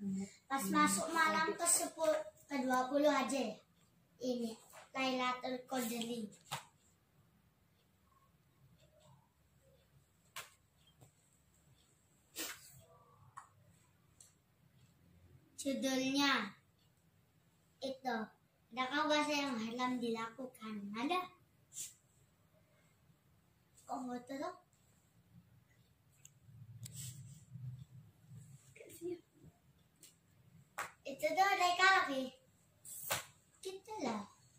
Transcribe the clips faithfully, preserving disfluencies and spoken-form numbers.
Pas masuk malam ke sepuluh ke dua puluh aja. Ini Lailatul Qadri. Judulnya itu, adakah puasa yang haram dilakukan? Ada? Kok nggak tahu? Itu tuh mereka lagi. Kita lah.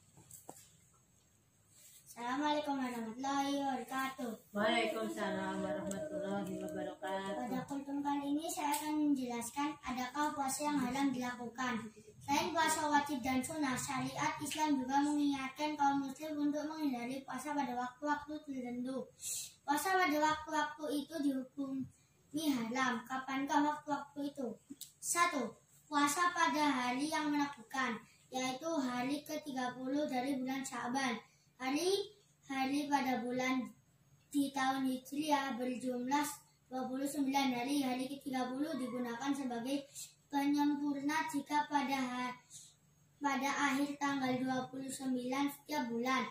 Assalamualaikum warahmatullahi wabarakatuh. Waalaikumsalam warahmatullahi wabarakatuh. Pada kultum kali ini saya akan menjelaskan adakah puasa yang haram dilakukan. Selain puasa wajib dan sunnah, syariat Islam juga mengingatkan kaum muslim untuk menghindari puasa pada waktu-waktu tertentu. Puasa pada waktu-waktu itu dihukumi haram. Kapankah waktu-waktu itu? Satu. Puasa pada hari yang menakutkan, yaitu hari ke tiga puluh dari bulan Sya'ban. Hari-hari pada bulan di tahun Hijriah berjumlah dua puluh sembilan hari. Hari ke tiga puluh digunakan sebagai penyempurna jika pada pada akhir tanggal dua puluh sembilan setiap bulan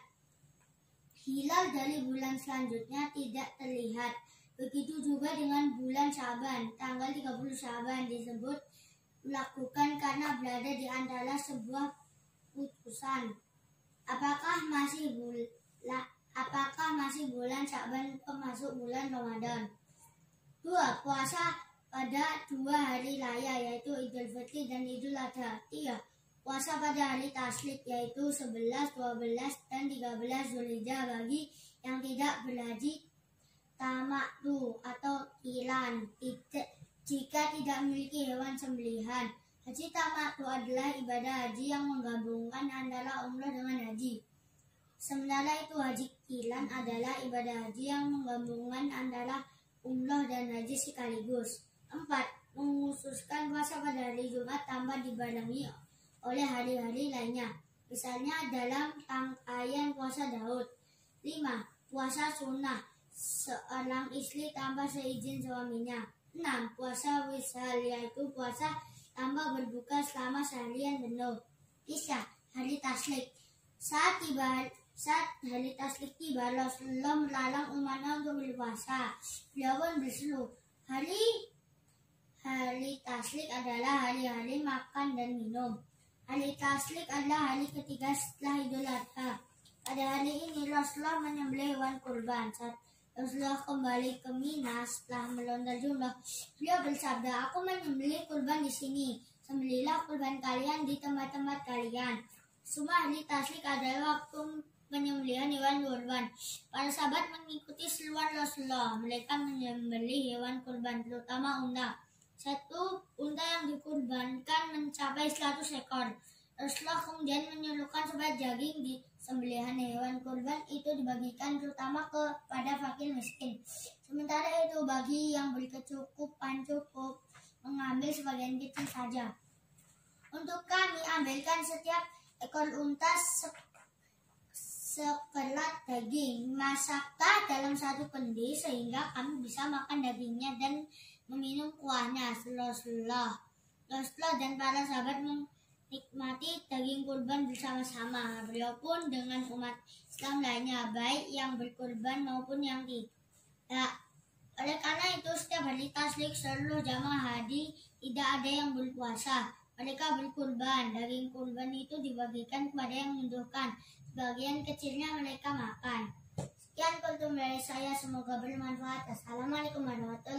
hilal dari bulan selanjutnya tidak terlihat. Begitu juga dengan bulan Sya'ban. Tanggal tiga puluh Sya'ban disebut melakukan karena berada di antara sebuah putusan. Apakah masih bulan apakah masih bulan Sya'ban termasuk bulan Ramadan? Dua. Puasa pada dua hari raya yaitu Idul Fitri dan Idul Adha. Tiga. Puasa pada hari tasrik yaitu sebelas, dua belas, dan tiga belas Zulhijjah bagi yang tidak berhaji tamattu atau qiran, jika tidak memiliki hewan sembelihan. Haji tamattu adalah ibadah haji yang menggabungkan antara umrah dengan haji. Sementara itu haji qiran adalah ibadah haji yang menggabungkan antara umrah dan haji sekaligus. Empat. Mengkhususkan puasa pada hari Jumat tanpa dibarengi oleh hari-hari lainnya. Misalnya dalam rangkaian puasa Daud. Lima. Puasa sunnah seorang istri tanpa seizin suaminya. Enam. Puasa wishal yaitu puasa tanpa berbuka selama seharian penuh. Kisah hari tasrik. Saat tiba saat hari tasrik tiba, Rasulullah melarang umatnya untuk berpuasa. Beliau pun berseru, hari hari tasrik adalah hari-hari makan dan minum. Hari tasrik adalah hari ketiga setelah Idul Adha. Pada hari ini Rasulullah menyembelih hewan kurban. Saat Rasulullah kembali ke Mina setelah melontar jumlah, beliau bersabda, aku menyembelih kurban di sini. Sembelihlah kurban kalian di tempat-tempat kalian. Semua hari tasrik adalah waktu penyembelihan hewan kurban. Para sahabat mengikuti seruan Rasulullah. Mereka menyembelih hewan kurban, terutama unta. Satu unta yang dikurbankan mencapai seratus ekor. Rasulullah kemudian menyuruhkan supaya daging di sembelihan hewan kurban itu dibagikan terutama kepada fakir miskin. Sementara itu bagi yang berkecukupan cukup mengambil sebagian kecil saja. Untuk kami ambilkan setiap ekor unta se sekelat daging, masaklah dalam satu kendi sehingga kami bisa makan dagingnya dan meminum kuahnya. Rasulullah, Rasulullah dan para sahabat menikmati daging kurban bersama-sama. Beliau pun dengan umat Islam lainnya, baik yang berkurban maupun yang tidak. Oleh karena itu setiap hari tasrik seluruh jamaah haji tidak ada yang berpuasa. Mereka berkurban. Daging kurban itu dibagikan kepada yang membutuhkan. Sebagian kecilnya mereka makan. Sekian kultum dari saya, semoga bermanfaat. Assalamualaikum warahmatullahi wabarakatuh.